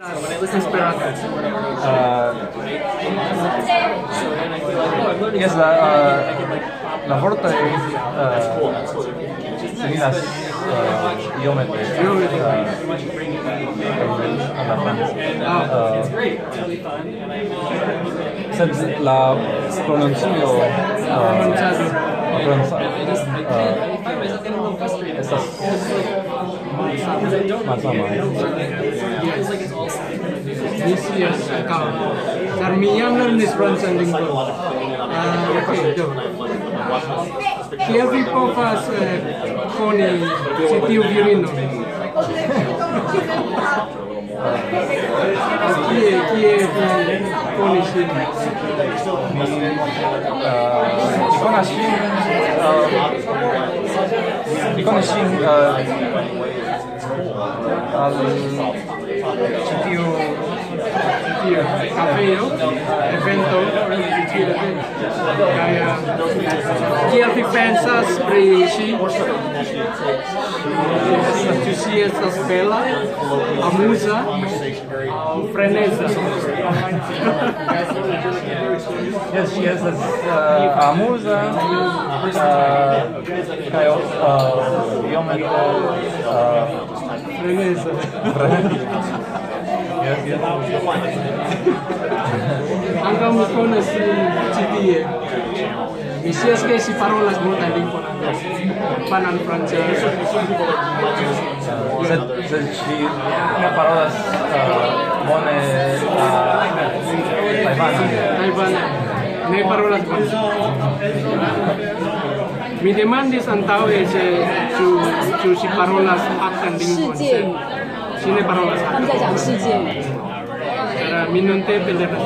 Inspirato. Yes, la volta similas iomete alla Francia. Sed la pronuncio estas malsama. This year's account. Char mi jam lernis francan lingvon. Okay, do. Kiel vi povas koni ĉi tiu virino? Kie vi konis ŝin? Mi konis ŝin al ĉi tiu Kafejo, evento, kiel vi pensas pri ŝi? Ĉu ŝi estas bela, amuza aŭ freneza? Yes, she has amuza kaj iomete Freneza. Ankaŭ mi konas ĉi tie. Mi scias ke ŝi parolas multajn lingvojn ankaŭ hispanan, francan. Sed ŝi ne parolas bone Tajvana. Ne parolas bone. Mi demandis antaŭe ĉu ŝi parolas akran lingvon. Ŝi ne parolas akran. 他们在讲世界语。 Mi nuntempe lernas.